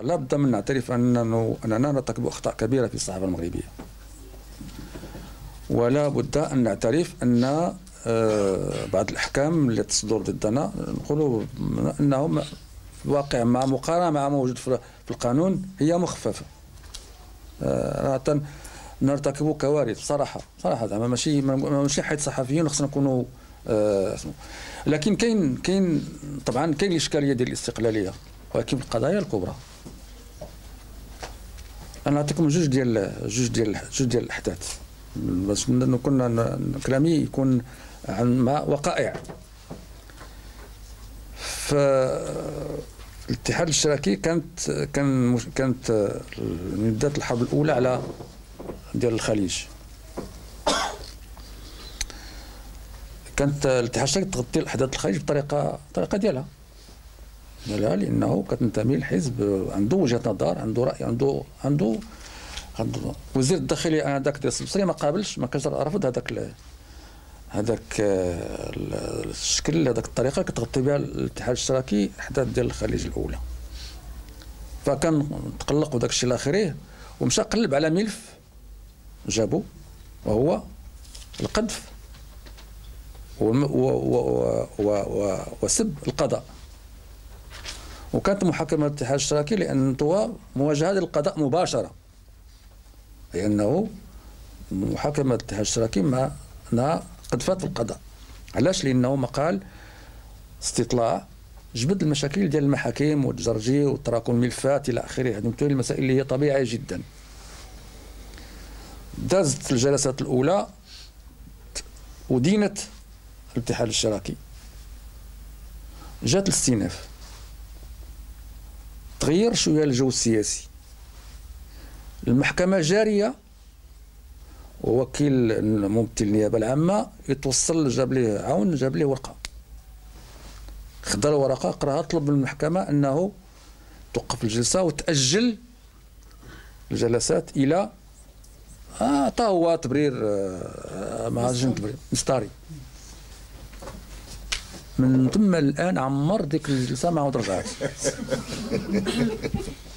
لا بد من نعترف أننا نرتكب أخطاء كبيرة في الصحافة المغربية، ولا بد أن نعترف أن بعض الأحكام التي تصدر ضدنا نقولوا أنه في الواقع مع مقارنة مع ما موجود في القانون هي مخففة. نرتكب كوارث صراحة زعما ماشي حيث صحفيين خصنا نكونوا لكن كاين طبعا كاين الإشكالية ديال الاستقلالية، ولكن القضايا الكبرى انا نعطيكم جوج ديال الاحداث باش نكون كلامي يكون مع وقائع. فالاتحاد الاشتراكي كانت من بدايه الحرب الاولى على ديال الخليج، كانت الاتحاد الاشتراكي تغطي الاحداث الخليج بطريقه ديالها لانه كتنتمي لحزب عنده وجهه نظر، عنده راي، عنده وزير الداخليه هذاك ديال السبصري ما قابلش، ما كانش رافض هذاك الشكل، هذاك الطريقه اللي كتغطي بها الاتحاد الاشتراكي الاحداث ديال الخليج الاولى. فكان تقلق وداك الشيء الى اخره، ومشى قلب على ملف جابو وهو القذف وسب القضاء. وكانت محاكمه الاتحاد الاشتراكي لان مواجهه للقضاء مباشره، لانه محاكمه الاتحاد الاشتراكي مع قذفات القضاء. علاش؟ لانه مقال استطلاع جبد المشاكل ديال المحاكم والتجرجي وتراكم الملفات الى اخره، هذه المسائل اللي هي طبيعيه جدا. دازت الجلسات الاولى ودينت الاتحاد الاشتراكي، جات الاستئناف، تغير شويه الجو السياسي، المحكمه جاريه، ووكيل ممثل النيابه العامه يتوصل جاب ليه عون، جاب ليه ورقه، خدا الورقه قراها، طلب من المحكمه انه توقف الجلسه وتاجل الجلسات الى عطاه هو تبرير ما عرفتش تبرير مستاري. من ثم الان عمر ديك الجلسه ما عاود رجعت.